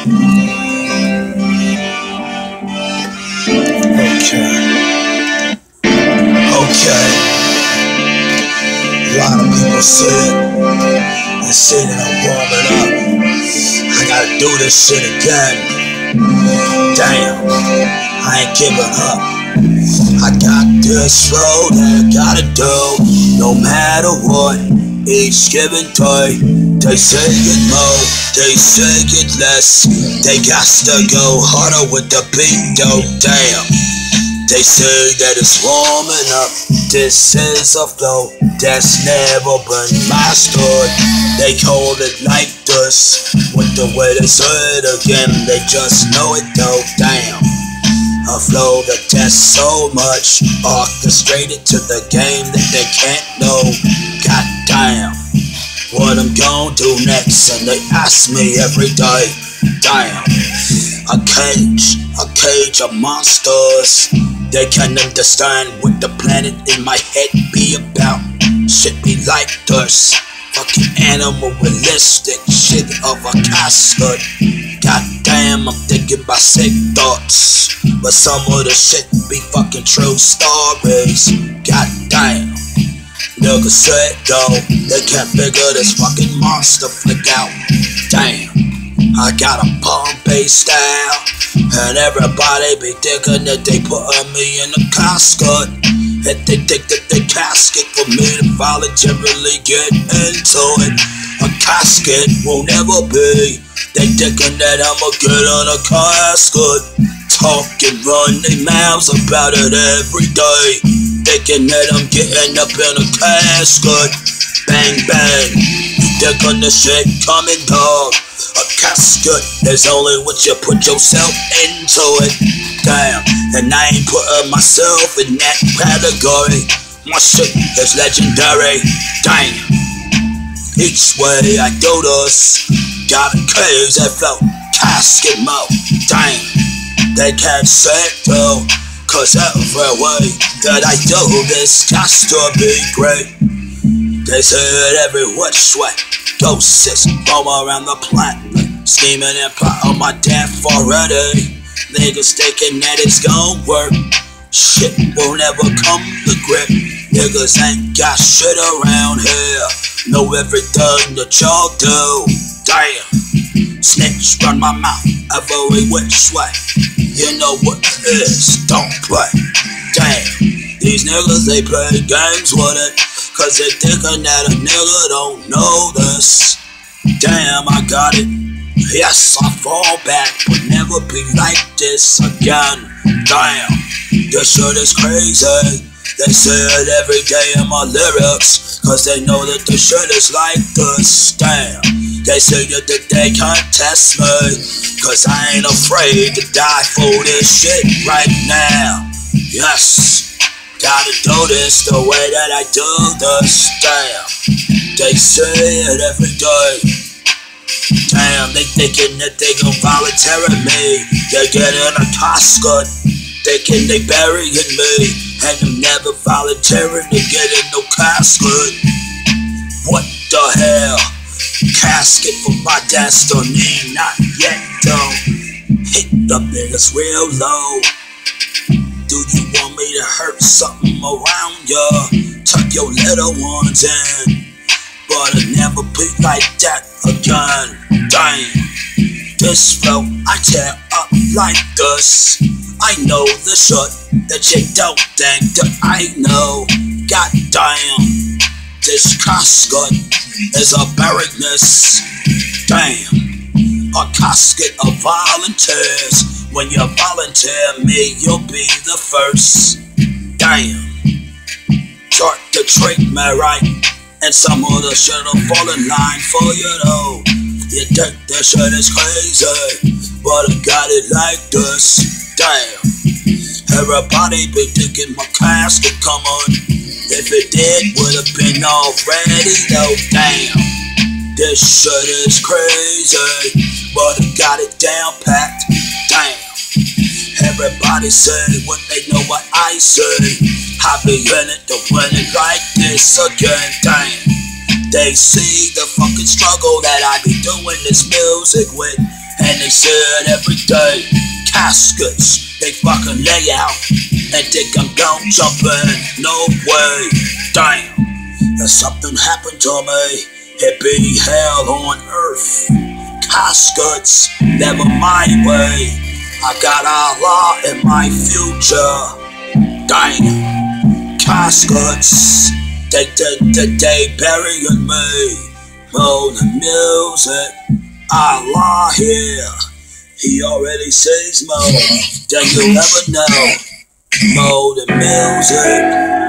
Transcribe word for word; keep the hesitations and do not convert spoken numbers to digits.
Okay. Okay. A lot of people say it. They say that I'm warming up. I gotta do this shit again. Damn. I ain't giving up. I got this road that I gotta do. No matter what. Each given day. They say it more. They say it less. They got to go harder with the beat though. Damn. They say that it's warming up. This is a flow that's never been mastered. They call it like this. With the way they say it again, they just know it though. Damn. A flow that tests so much, orchestrated to the game that they can't know. God damn, what I'm gonna do next? And they ask me every day. Damn, a cage, a cage of monsters. They can't understand what the planet in my head be about. Shit be like this, fucking animalistic shit of a casket. God damn, I'm thinking about sick thoughts, but some of the shit be fucking true stories. God damn, niggas say it though, they can't figure this fucking monster flick out. Damn, I got a Bombay style, and everybody be thinking that they putting me in a casket. And they think that they casket for me to voluntarily get into it. A casket will never be. They thinking that I'ma get on a casket. Talk and run their mouths about it every day. Thinking that I'm getting up in a casket. Bang bang, you thinking the shit coming dog. A casket is only what you put yourself into it. Damn, and I ain't putting myself in that category. My shit is legendary. Damn, each way I do this, got a cage that flow, casket mode. Damn, they can't say it though, cause every way that I do this got to be great. They say it every which way. Ghosts roam around the planet, scheming and plotting my death already. Niggas thinking that it's gon' work. Shit will never come to grip. Niggas ain't got shit around here. Know everything that y'all do. Damn, snitch run my mouth every which way. You know what it is, don't play. Damn, these niggas they play games with it, cause they thinking that a nigga don't know this. Damn, I got it. Yes, I fall back, but never be like this again. Damn, this shit is crazy. They say it every day in my lyrics, cause they know that the shit is like this. Damn, they say that they can't test me, cause I ain't afraid to die for this shit right now. Yes, gotta do this the way that I do this. Damn, they say it every day. Damn, they thinking that they gon' volunteer me. They get in a casket, thinking they burying me, and I'm never volunteering to get in no casket. What the hell? Casket for my destiny, not yet though. Hit the niggas real low. Do you want me to hurt something around ya? Tuck your little ones in, but it'll never be like that again. Damn, this flow I tear up like this. I know the shit that you don't think that I know. God damn, this casket is a barrenness. Damn, a casket of volunteers. When you volunteer me, you'll be the first. Damn, start to treat me right, and some of the shit'll fall in line for you though. You think that shit is crazy, but I got it like this. Damn, everybody be thinking my casket come on. If it did, would've been already though. Damn, this shit is crazy, but I got it down packed. Damn, everybody say what they know what I say. I be in it to win it like this again. Damn, they see the fucking struggle that I be doing this music with, and they see it every day. Caskets, they fucking lay out and think I'm gon' jump in. No way, damn. That something happened to me. It be hell on earth. Caskets, never my way. I got Allah in my future. Damn. Caskets, they did the day burying me. Oh, the music, Allah here. He already sees more than you'll ever know. More the music.